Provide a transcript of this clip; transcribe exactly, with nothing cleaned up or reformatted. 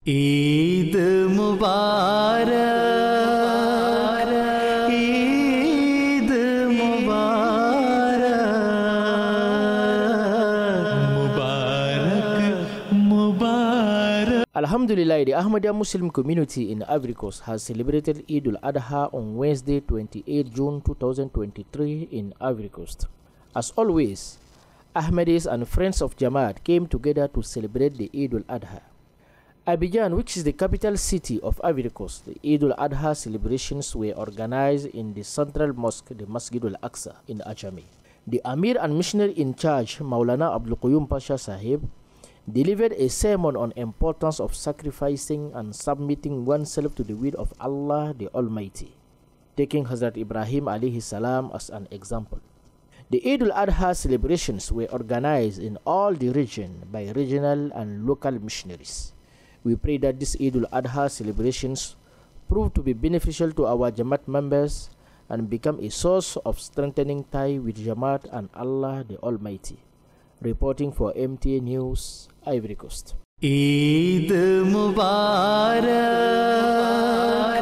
Eid Mubarak, Eid Mubarak, Mubarak, Mubarak. Alhamdulillah, the Ahmadiyya Muslim community in Ivory Coast has celebrated Eid al-Adha on Wednesday, twenty-eighth June two thousand twenty-three in Ivory Coast. As always, Ahmadis and friends of Jamaat came together to celebrate the Eid al-Adha. Abidjan, which is the capital city of Ivory Coast, the Eid al-Adha celebrations were organized in the central mosque, the Masjid al-Aqsa in Ajami. The Amir and missionary in charge, Maulana Abdul Qayyum Pasha Sahib, delivered a sermon on importance of sacrificing and submitting oneself to the will of Allah the Almighty, taking Hazrat Ibrahim alayhi salam as an example. The Eid al-Adha celebrations were organized in all the region by regional and local missionaries. We pray that this Eid al-Adha celebrations prove to be beneficial to our Jamaat members and become a source of strengthening tie with Jamaat and Allah the Almighty. Reporting for M T A News, Ivory Coast. Eid Mubarak.